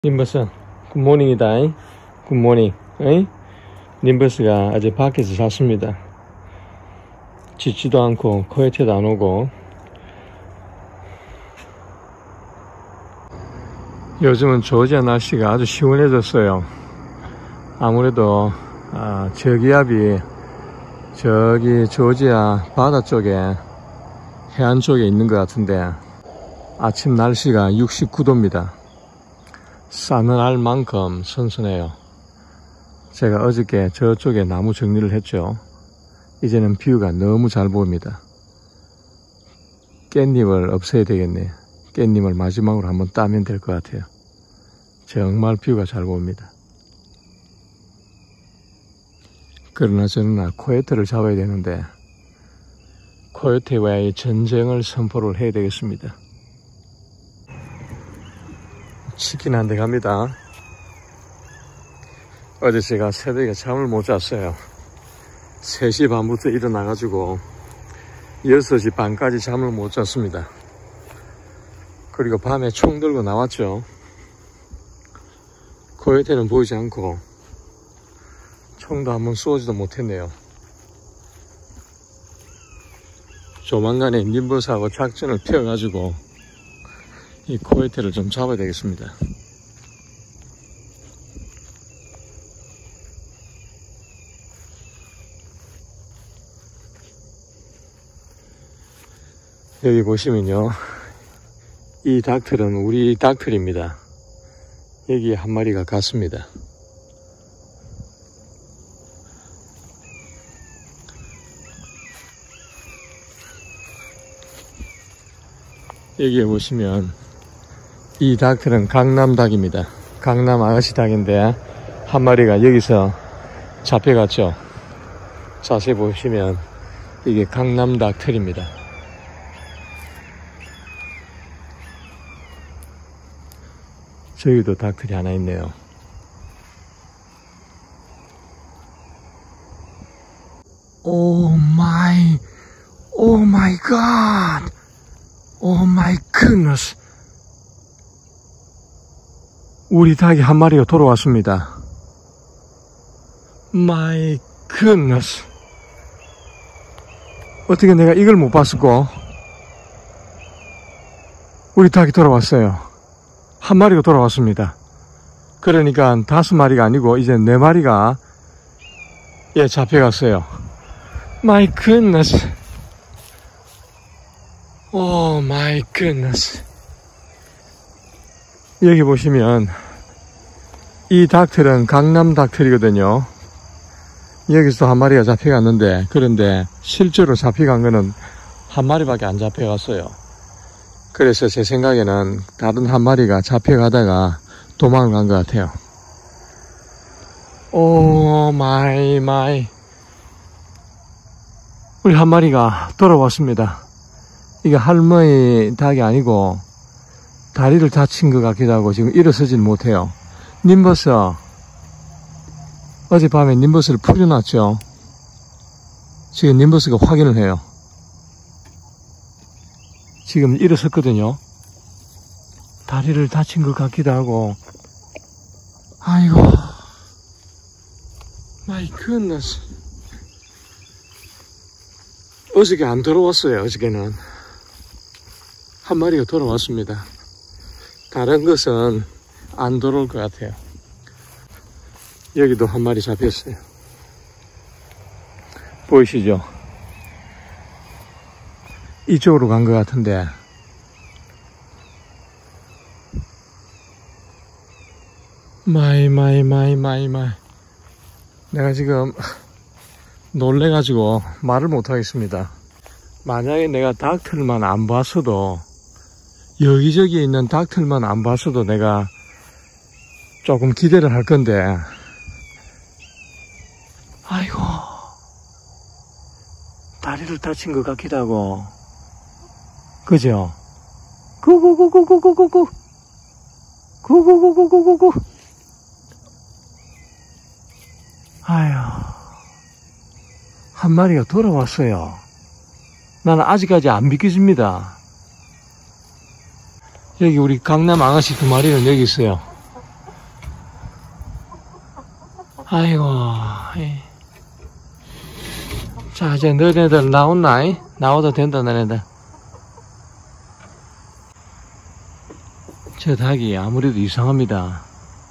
님버스 굿모닝이다. 굿모닝. 님버스가 아직 밖에서 잤습니다. 짖지도 않고 코요테도 안 오고. 요즘은 조지아 날씨가 아주 시원해졌어요. 아무래도 저기압이 저기 조지아 바다 쪽에 해안 쪽에 있는 것 같은데 아침 날씨가 69도입니다. 싸늘할 만큼 선선해요. 제가 어저께 저쪽에 나무 정리를 했죠. 이제는 뷰가 너무 잘 보입니다. 깻잎을 없애야 되겠네요. 깻잎을 마지막으로 한번 따면 될 것 같아요. 정말 뷰가 잘 보입니다. 그러나 저는 코요테를 잡아야 되는데 코요테와의 전쟁을 선포를 해야 되겠습니다. 치킨 한 대 갑니다. 어제 제가 새벽에 잠을 못 잤어요. 3시 반부터 일어나가지고 6시 반까지 잠을 못 잤습니다. 그리고 밤에 총 들고 나왔죠. 코요테는 보이지 않고 총도 한번 쏘지도 못했네요. 조만간에 님버스하고 작전을 펴가지고 이 코요테를 좀 잡아야 되겠습니다. 여기 보시면요, 이 닭틀은 우리 닭틀입니다. 여기 한 마리가 갔습니다. 여기에 보시면 이 닭들은 강남 닭입니다. 강남 아가씨 닭인데 한 마리가 여기서 잡혀갔죠. 자세히 보시면 이게 강남 닭틀입니다. 저기도 닭틀이 하나 있네요. 오 마이 갓! 오 마이 굿너스! 우리 닭이 한 마리가 돌아왔습니다. 마이 굿너스. 어떻게 내가 이걸 못 봤을까? 우리 닭이 돌아왔어요. 한 마리가 돌아왔습니다. 그러니까 5마리가 아니고 이제 4마리가 잡혀갔어요. 마이 굿너스. 오 마이 굿너스. 여기 보시면 이 닭틀은 강남 닭틀이거든요. 여기서 한 마리가 잡혀갔는데, 그런데 실제로 잡혀간 거는 한 마리밖에 안 잡혀갔어요. 그래서 제 생각에는 다른 한 마리가 잡혀가다가 도망을 간 것 같아요. 오 마이 우리 한 마리가 돌아왔습니다. 이게 할머니 닭이 아니고 다리를 다친 것 같기도 하고 지금 일어서질 못해요. 님버스, 어젯밤에 님버스를 풀어놨죠. 지금 님버스가 확인을 해요. 지금 일어섰거든요. 다리를 다친 것 같기도 하고. 아이고 마이 굿너스. 어저께 안 돌아왔어요. 어저께는 한 마리가 돌아왔습니다. 다른 것은 안 돌아올 것 같아요. 여기도 한 마리 잡혔어요. 보이시죠? 이쪽으로 간 것 같은데 마이 내가 지금 놀래가지고 말을 못하겠습니다. 만약에 내가 닭틀만 안 봤어도, 여기저기 있는 닭틀만 안 봤어도 내가 조금 기대를 할 건데, 아이고 다리를 다친 것 같기도 하고, 그죠? 구구구구구구구구 아휴, 한 마리가 돌아왔어요. 나는 아직까지 안 믿겨집니다. 여기 우리 강남 아가씨 2마리는 여기 있어요. 아이고. 자, 이제 너네들 나온나? 나와도 된다, 너네들. 저 닭이 아무래도 이상합니다.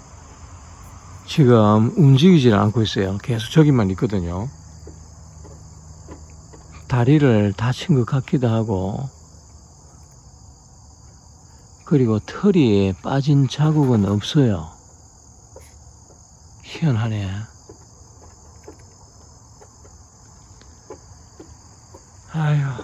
지금 움직이질 않고 있어요. 계속 저기만 있거든요. 다리를 다친 것 같기도 하고, 그리고 털이 빠진 자국은 없어요. 희한하네. 아휴.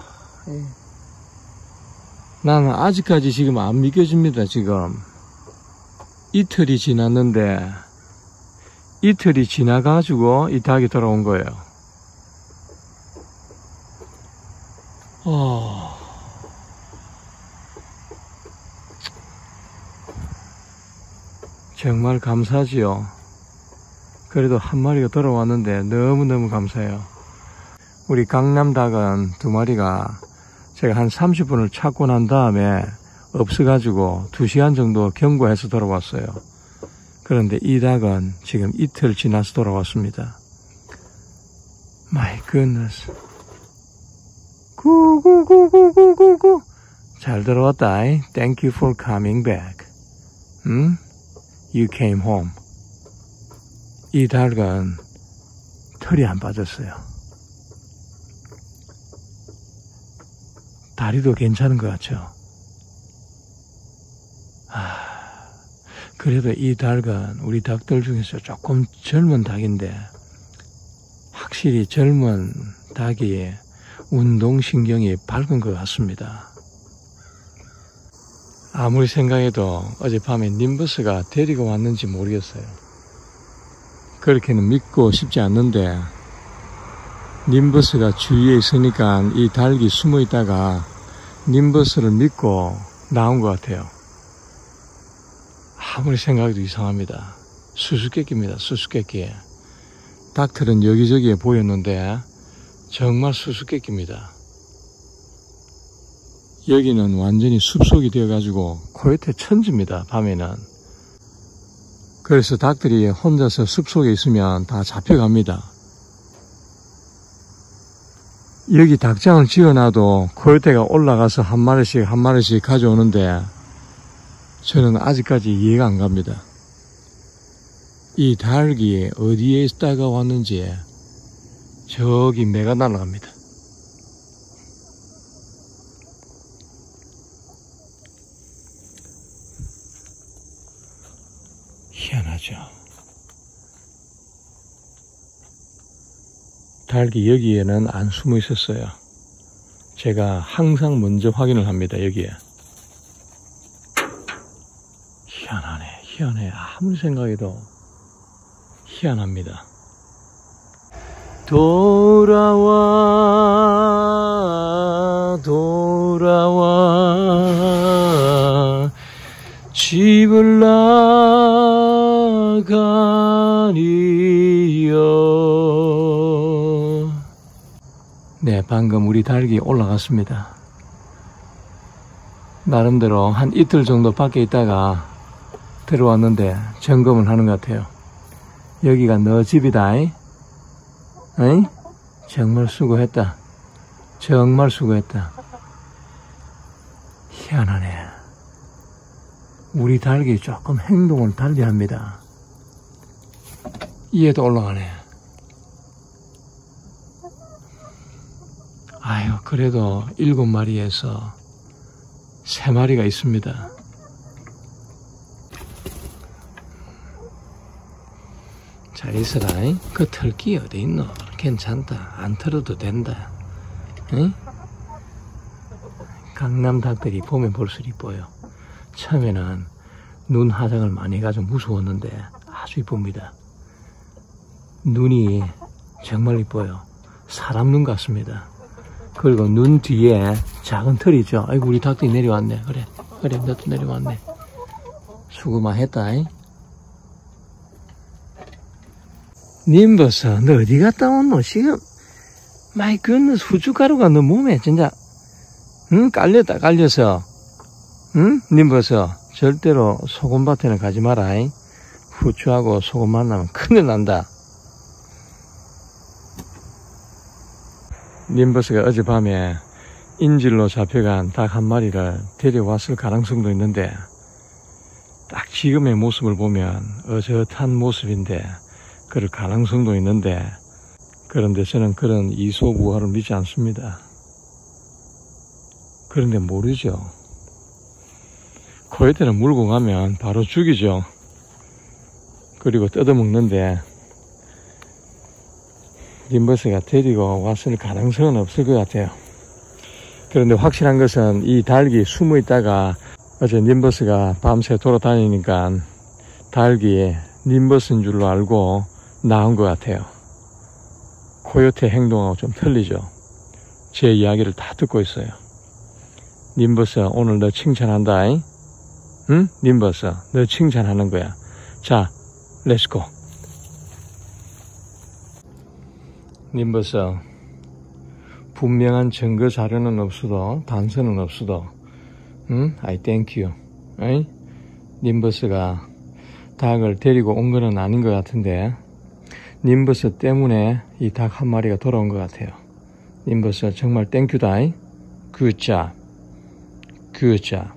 나는 아직까지 지금 안 믿겨집니다. 지금 이틀이 지났는데, 이틀이 지나가지고 이 닭이 돌아온 거예요. 정말 감사하지요. 그래도 한 마리가 돌아왔는데 너무너무 감사해요. 우리 강남 닭은 두 마리가 제가 한 30분을 찾고 난 다음에 없어가지고 2시간 정도 경과해서 돌아왔어요. 그런데 이 닭은 지금 이틀 지나서 돌아왔습니다. My goodness. 구구구구구구구. 잘 들어왔다. Thank you for coming back. You came home. 이 닭은 털이 안 빠졌어요. 다리도 괜찮은 것 같죠? 그래도 이 닭은 우리 닭들 중에서 조금 젊은 닭인데, 확실히 젊은 닭이 운동신경이 밝은 것 같습니다. 아무리 생각해도 어젯밤에 님버스가 데리고 왔는지 모르겠어요. 그렇게는 믿고 싶지 않는데, 님버스가 주위에 있으니까 이 닭이 숨어 있다가 님버스를 믿고 나온 것 같아요. 아무리 생각해도 이상합니다. 수수께끼입니다. 수수께끼. 닭들은 여기저기에 보였는데 정말 수수께끼입니다. 여기는 완전히 숲속이 되어가지고 코요테 천지입니다. 밤에는. 그래서 닭들이 혼자서 숲속에 있으면 다 잡혀갑니다. 여기 닭장을 지어놔도 코요테가 올라가서 한 마리씩 가져오는데, 저는 아직까지 이해가 안 갑니다. 이 닭이 어디에 있다가 왔는지 저기 매가 날아갑니다. 희한하죠. 닭이 여기에는 안 숨어 있었어요. 제가 항상 먼저 확인을 합니다. 여기에. 희한하네. 희한해. 아무리 생각해도 희한합니다. 돌아와 돌아와 집을 나가니요. 네, 방금 우리 닭이 올라갔습니다. 나름대로 한 이틀 정도 밖에 있다가 들어왔는데 점검을 하는 것 같아요. 여기가 너 집이다. 에이? 정말 수고했다. 정말 수고했다. 희한하네. 우리 닭이 조금 행동을 달리합니다. 얘도 올라가네. 아유, 그래도 7마리에서 3마리가 있습니다. 잘 있어라. 그 털기 어디 있노? 괜찮다. 안 털어도 된다. 응? 강남 닭들이 보면 볼수록 이뻐요. 처음에는 눈 화장을 많이 해가지고 무서웠는데 아주 이쁩니다. 눈이 정말 이뻐요. 사람 눈 같습니다. 그리고 눈 뒤에 작은 털이 있죠. 아이고, 우리 닭들이 내려왔네. 그래, 너도 내려왔네. 수고 많이 했다. 님버스, 너 어디 갔다 온노? 지금, 마이 굿너스, 후춧가루가 너 몸에 진짜, 깔려서. 님버스, 절대로 소금밭에는 가지 마라. 후추하고 소금 만나면 큰일 난다. 님버스가 어젯밤에 인질로 잡혀간 닭 한 마리를 데려왔을 가능성도 있는데, 딱 지금의 모습을 보면 어젓한 모습인데 그럴 가능성도 있는데, 그런데 저는 그런 이소부화를 믿지 않습니다. 그런데 모르죠. 코요테는 물고 가면 바로 죽이죠. 그리고 뜯어먹는데, 님버스가 데리고 왔을 가능성은 없을 것 같아요. 그런데 확실한 것은 이 닭이 숨어 있다가 어제 님버스가 밤새 돌아다니니까 닭이 님버스인 줄로 알고 나온 것 같아요. 코요테 행동하고 좀 틀리죠. 제 이야기를 다 듣고 있어요. 님버스 오늘 너 칭찬한다. 응? 님버스 너 칭찬하는 거야. 자, 렛츠고. 님버스, 분명한 증거 자료는 없어도, 단서는 없어도, I thank you. 에이? 님버스가 닭을 데리고 온 거는 아닌 것 같은데, 님버스 때문에 이 닭 한 마리가 돌아온 것 같아요. 님버스 정말 땡큐다. 굿 잡. 굿 잡.